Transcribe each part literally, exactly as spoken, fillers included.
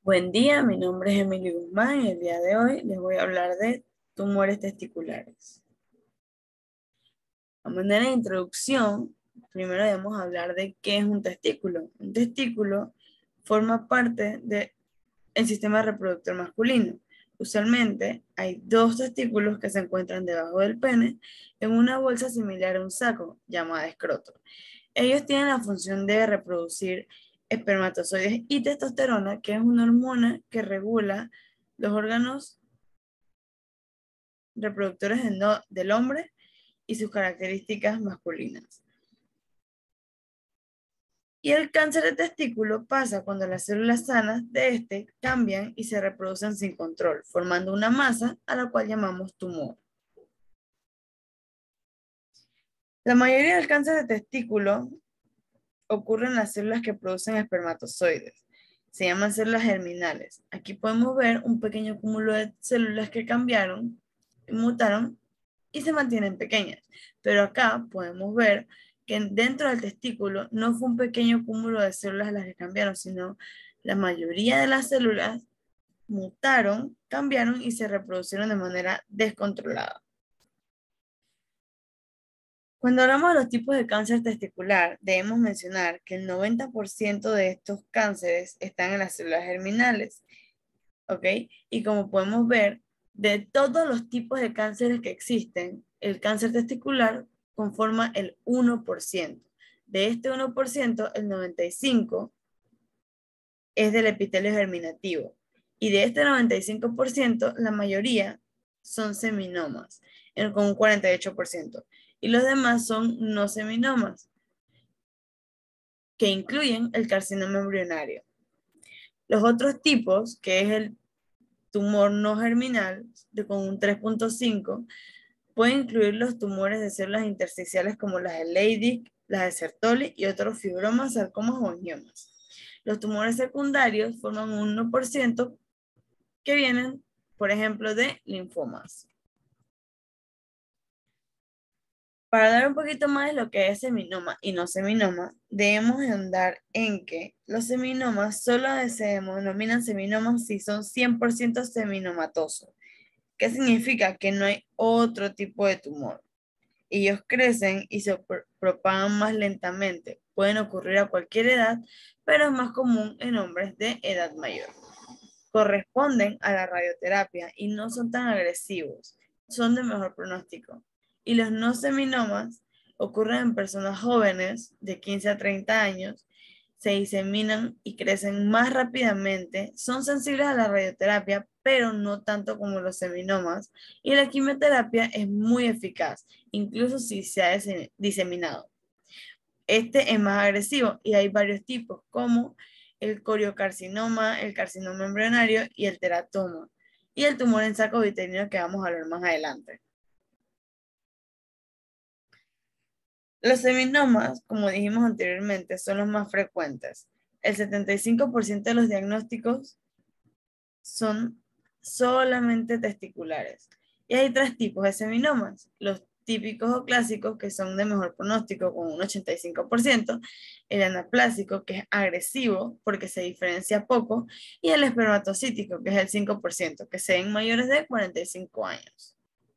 Buen día, mi nombre es Emily Guzmán y el día de hoy les voy a hablar de tumores testiculares. A manera de introducción, primero debemos hablar de qué es un testículo. Un testículo forma parte del sistema reproductor masculino. Usualmente hay dos testículos que se encuentran debajo del pene en una bolsa similar a un saco llamada escroto. Ellos tienen la función de reproducir espermatozoides y testosterona, que es una hormona que regula los órganos reproductores del, no- del hombre y sus características masculinas. Y el cáncer de testículo pasa cuando las células sanas de este cambian y se reproducen sin control, formando una masa a la cual llamamos tumor. La mayoría del cáncer de testículo ocurre en las células que producen espermatozoides. Se llaman células germinales. Aquí podemos ver un pequeño cúmulo de células que cambiaron, mutaron y se mantienen pequeñas. Pero acá podemos ver que dentro del testículo no fue un pequeño cúmulo de células las que cambiaron, sino la mayoría de las células mutaron, cambiaron y se reproducieron de manera descontrolada. Cuando hablamos de los tipos de cáncer testicular, debemos mencionar que el noventa por ciento de estos cánceres están en las células germinales, ¿ok? Y como podemos ver, de todos los tipos de cánceres que existen, el cáncer testicular conforma el uno por ciento. De este uno por ciento, el noventa y cinco por ciento es del epitelio germinativo. Y de este noventa y cinco por ciento, la mayoría son seminomas, con un cuarenta y ocho por ciento. Y los demás son no seminomas, que incluyen el carcinoma embrionario. Los otros tipos, que es el tumor no germinal, de con un tres punto cinco, pueden incluir los tumores de células intersticiales como las de Leydig, las de Sertoli y otros fibromas, sarcomas o angiomas. Los tumores secundarios forman un uno por ciento que vienen, por ejemplo, de linfomas. Para hablar un poquito más de lo que es seminoma y no seminoma, debemos andar en que los seminomas solo se denominan seminomas si son cien por ciento seminomatosos. ¿Qué significa? Que no hay otro tipo de tumor. Ellos crecen y se propagan más lentamente. Pueden ocurrir a cualquier edad, pero es más común en hombres de edad mayor. Corresponden a la radioterapia y no son tan agresivos. Son de mejor pronóstico. Y los no seminomas ocurren en personas jóvenes de quince a treinta años, se diseminan y crecen más rápidamente, son sensibles a la radioterapia, pero no tanto como los seminomas, y la quimioterapia es muy eficaz, incluso si se ha diseminado. Este es más agresivo y hay varios tipos, como el coriocarcinoma, el carcinoma embrionario y el teratoma, y el tumor en saco uterino que vamos a hablar más adelante. Los seminomas, como dijimos anteriormente, son los más frecuentes. El setenta y cinco por ciento de los diagnósticos son solamente testiculares. Y hay tres tipos de seminomas. Los típicos o clásicos, que son de mejor pronóstico con un ochenta y cinco por ciento, el anaplásico, que es agresivo porque se diferencia poco, y el espermatocítico, que es el cinco por ciento, que se ven mayores de cuarenta y cinco años.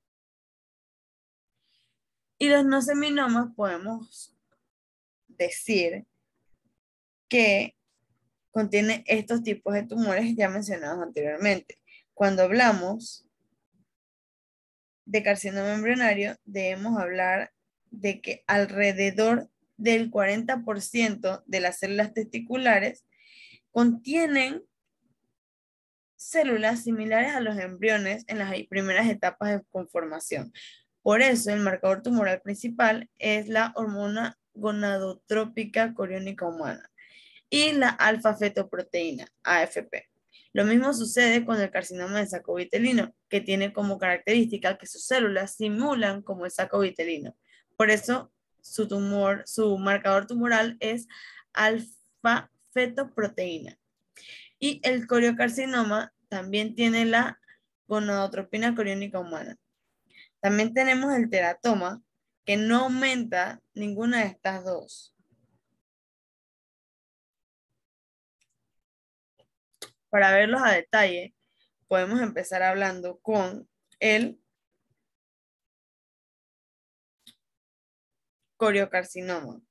Y los no seminomas podemos decir que contiene estos tipos de tumores ya mencionados anteriormente. Cuando hablamos de carcinoma embrionario, debemos hablar de que alrededor del cuarenta por ciento de las células testiculares contienen células similares a los embriones en las primeras etapas de conformación. Por eso, el marcador tumoral principal es la hormona gonadotrópica coriónica humana y la alfa-fetoproteína, A F P. Lo mismo sucede con el carcinoma de saco vitelino, que tiene como característica que sus células simulan como el saco vitelino. Por eso, su tumor, su marcador tumoral es alfa-fetoproteína. Y el coriocarcinoma también tiene la gonadotropina coriónica humana. También tenemos el teratoma, que no aumenta ninguna de estas dos. Para verlos a detalle, podemos empezar hablando con el coriocarcinoma.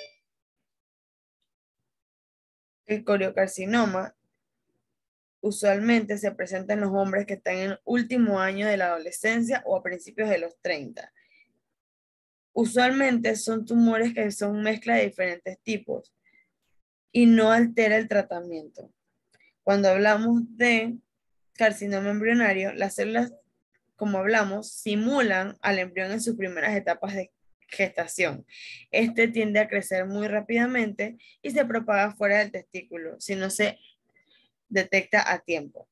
El coriocarcinoma usualmente se presenta en los hombres que están en el último año de la adolescencia o a principios de los treinta. Usualmente son tumores que son mezcla de diferentes tipos y no altera el tratamiento. Cuando hablamos de carcinoma embrionario, las células, como hablamos, simulan al embrión en sus primeras etapas de gestación. Este tiende a crecer muy rápidamente y se propaga fuera del testículo si no se detecta a tiempo.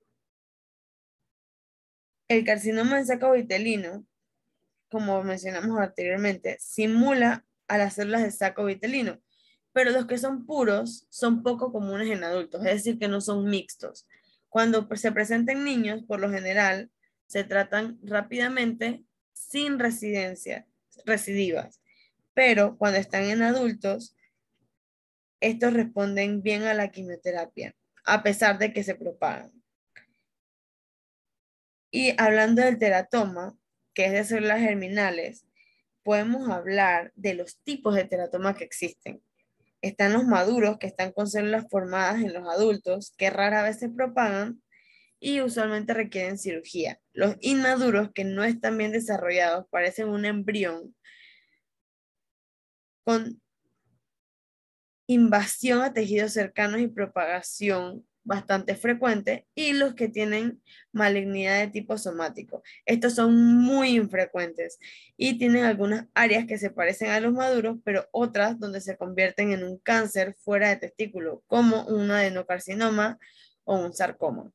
El carcinoma en saco vitelino, como mencionamos anteriormente, simula a las células de saco vitelino, pero los que son puros son poco comunes en adultos, es decir, que no son mixtos. Cuando se presentan en niños, por lo general, se tratan rápidamente sin residencia, recidivas, pero cuando están en adultos, estos responden bien a la quimioterapia, a pesar de que se propagan. Y hablando del teratoma, que es de células germinales, podemos hablar de los tipos de teratoma que existen. Están los maduros, que están con células formadas en los adultos, que rara vez se propagan y usualmente requieren cirugía. Los inmaduros, que no están bien desarrollados, parecen un embrión con invasión a tejidos cercanos y propagación bastante frecuente, y los que tienen malignidad de tipo somático. Estos son muy infrecuentes y tienen algunas áreas que se parecen a los maduros, pero otras donde se convierten en un cáncer fuera de testículo, como un adenocarcinoma o un sarcoma.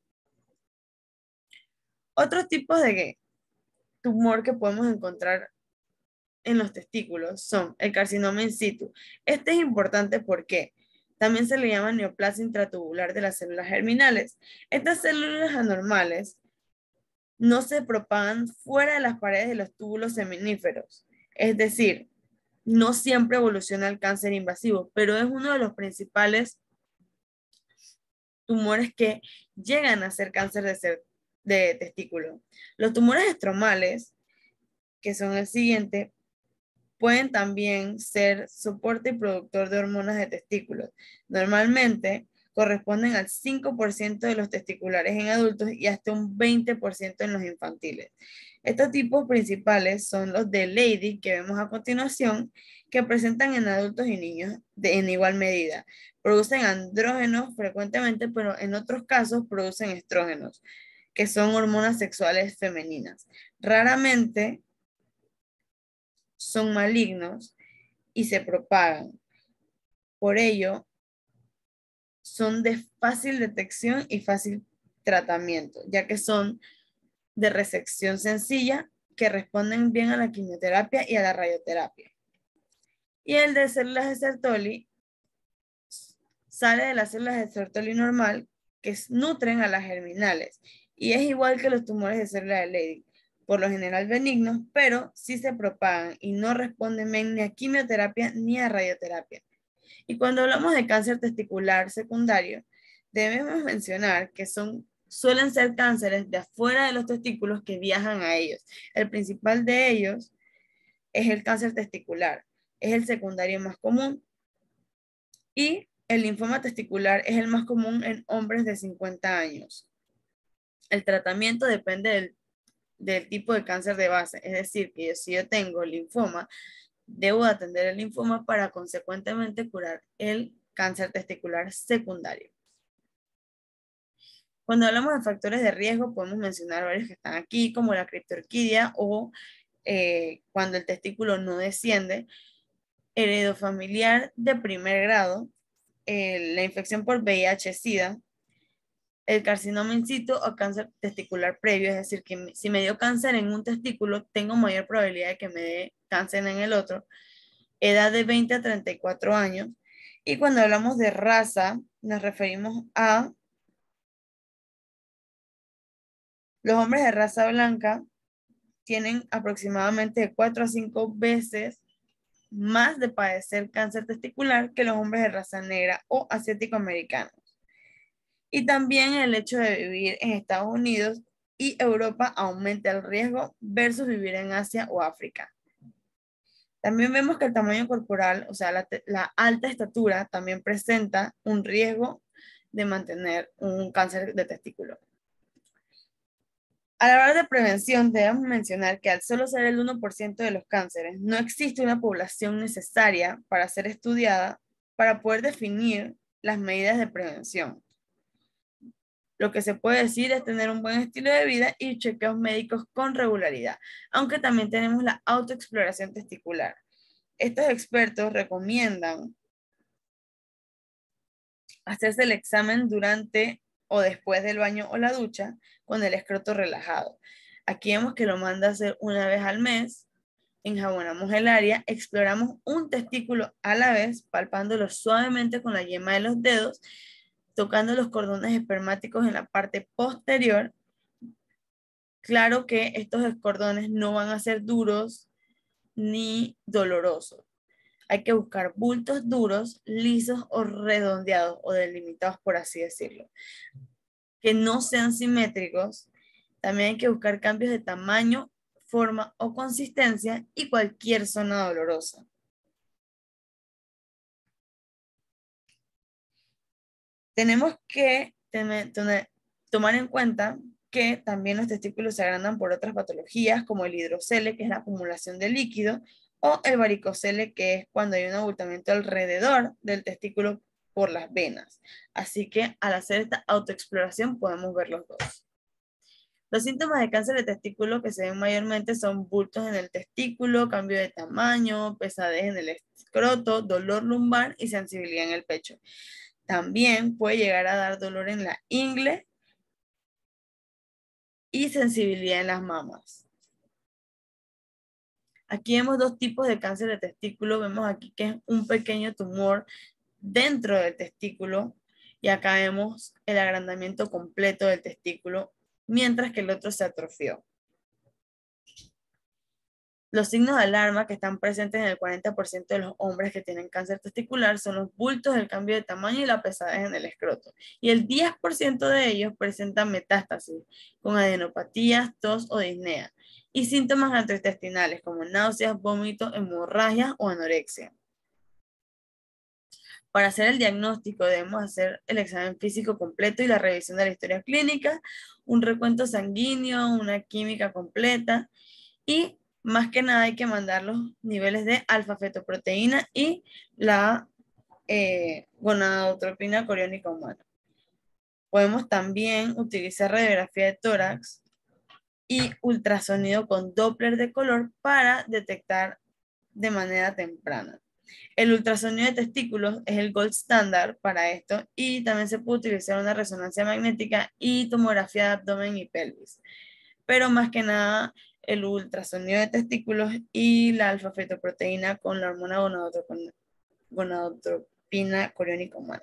Otros tipos de tumor que podemos encontrar en los testículos son el carcinoma in situ. Este es importante porque también se le llama neoplasia intratubular de las células germinales. Estas células anormales no se propagan fuera de las paredes de los túbulos seminíferos. Es decir, no siempre evoluciona el cáncer invasivo, pero es uno de los principales tumores que llegan a ser cáncer de, ser, de testículo. Los tumores estromales, que son el siguiente, pueden también ser soporte y productor de hormonas de testículos. Normalmente corresponden al cinco por ciento de los testiculares en adultos y hasta un veinte por ciento en los infantiles. Estos tipos principales son los de Leydig, que vemos a continuación, que presentan en adultos y niños de, en igual medida. Producen andrógenos frecuentemente, pero en otros casos producen estrógenos, que son hormonas sexuales femeninas. Raramente son malignos y se propagan. Por ello, son de fácil detección y fácil tratamiento, ya que son de resección sencilla que responden bien a la quimioterapia y a la radioterapia. Y el de células de Sertoli sale de las células de Sertoli normal que nutren a las germinales y es igual que los tumores de células de Leydig, por lo general benignos, pero sí se propagan y no responden bien ni a quimioterapia ni a radioterapia. Y cuando hablamos de cáncer testicular secundario, debemos mencionar que son, suelen ser cánceres de afuera de los testículos que viajan a ellos. El principal de ellos es el cáncer testicular, es el secundario más común, y el linfoma testicular es el más común en hombres de cincuenta años. El tratamiento depende del, del tipo de cáncer de base, es decir, que yo, si yo tengo linfoma, debo atender el linfoma para consecuentemente curar el cáncer testicular secundario. Cuando hablamos de factores de riesgo, podemos mencionar varios que están aquí, como la criptorquidia o eh, cuando el testículo no desciende, heredofamiliar de primer grado, eh, la infección por V I H-Sida, el carcinoma in situ o cáncer testicular previo, es decir, que si me dio cáncer en un testículo, tengo mayor probabilidad de que me dé cáncer en el otro, edad de veinte a treinta y cuatro años. Y cuando hablamos de raza, nos referimos a los hombres de raza blanca tienen aproximadamente de cuatro a cinco veces más de padecer cáncer testicular que los hombres de raza negra o asiático-americanos. Y también el hecho de vivir en Estados Unidos y Europa aumenta el riesgo versus vivir en Asia o África. También vemos que el tamaño corporal, o sea, la, la alta estatura, también presenta un riesgo de mantener un cáncer de testículo. A la hora de prevención, debemos mencionar que al solo ser el uno por ciento de los cánceres, no existe una población necesaria para ser estudiada para poder definir las medidas de prevención. Lo que se puede decir es tener un buen estilo de vida y chequeos médicos con regularidad, aunque también tenemos la autoexploración testicular. Estos expertos recomiendan hacerse el examen durante o después del baño o la ducha con el escroto relajado. Aquí vemos que lo manda a hacer una vez al mes, enjabonamos el área, exploramos un testículo a la vez, palpándolo suavemente con la yema de los dedos, tocando los cordones espermáticos en la parte posterior. Claro que estos cordones no van a ser duros ni dolorosos. Hay que buscar bultos duros, lisos o redondeados o delimitados, por así decirlo, que no sean simétricos. También hay que buscar cambios de tamaño, forma o consistencia y cualquier zona dolorosa. Tenemos que tener, tener, tomar en cuenta que también los testículos se agrandan por otras patologías como el hidrocele, que es la acumulación de líquido, o el varicocele, que es cuando hay un abultamiento alrededor del testículo por las venas. Así que al hacer esta autoexploración podemos ver los dos. Los síntomas de cáncer de testículo que se ven mayormente son bultos en el testículo, cambio de tamaño, pesadez en el escroto, dolor lumbar y sensibilidad en el pecho. También puede llegar a dar dolor en la ingle y sensibilidad en las mamas. Aquí vemos dos tipos de cáncer de testículo. Vemos aquí que es un pequeño tumor dentro del testículo y acá vemos el agrandamiento completo del testículo, mientras que el otro se atrofió. Los signos de alarma que están presentes en el cuarenta por ciento de los hombres que tienen cáncer testicular son los bultos, el cambio de tamaño y la pesadez en el escroto. Y el diez por ciento de ellos presentan metástasis con adenopatías, tos o disnea y síntomas gastrointestinales como náuseas, vómitos, hemorragias o anorexia. Para hacer el diagnóstico debemos hacer el examen físico completo y la revisión de la historia clínica, un recuento sanguíneo, una química completa y más que nada hay que mandar los niveles de alfa-fetoproteína y la eh, gonadotropina coriónica humana. Podemos también utilizar radiografía de tórax y ultrasonido con Doppler de color para detectar de manera temprana. El ultrasonido de testículos es el gold standard para esto y también se puede utilizar una resonancia magnética y tomografía de abdomen y pelvis. Pero más que nada el ultrasonido de testículos y la alfa-fetoproteína con la hormona gonadotropina coriónica humana.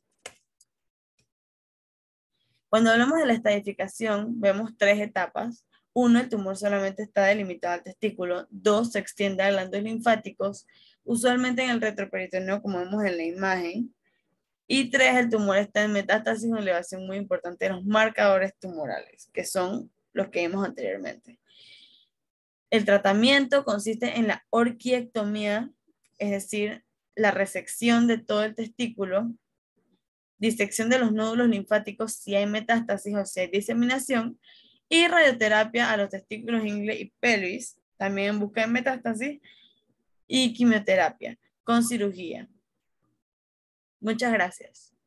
Cuando hablamos de la estadificación, vemos tres etapas. Uno, el tumor solamente está delimitado al testículo. Dos, se extiende a glándulos linfáticos, usualmente en el retroperitoneo, como vemos en la imagen. Y tres, el tumor está en metástasis, una elevación muy importante de los marcadores tumorales, que son los que vimos anteriormente. El tratamiento consiste en la orquiectomía, es decir, la resección de todo el testículo, disección de los nódulos linfáticos si hay metástasis o si hay diseminación, y radioterapia a los testículos, ingle y pelvis, también en busca de metástasis, y quimioterapia con cirugía. Muchas gracias.